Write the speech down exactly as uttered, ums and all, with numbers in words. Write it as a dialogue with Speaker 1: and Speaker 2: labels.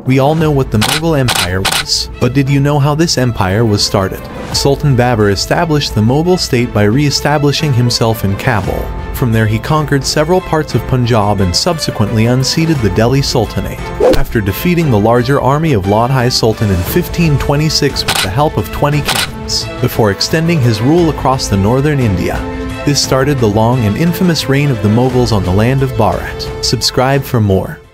Speaker 1: We all know what the Mughal Empire was, but did you know how this empire was started? Sultan Babur established the Mughal state by re-establishing himself in Kabul. From there he conquered several parts of Punjab and subsequently unseated the Delhi Sultanate, after defeating the larger army of Lodhi Sultan in fifteen twenty-six with the help of twenty kings, before extending his rule across the northern India. This started the long and infamous reign of the Mughals on the land of Bharat. Subscribe for more.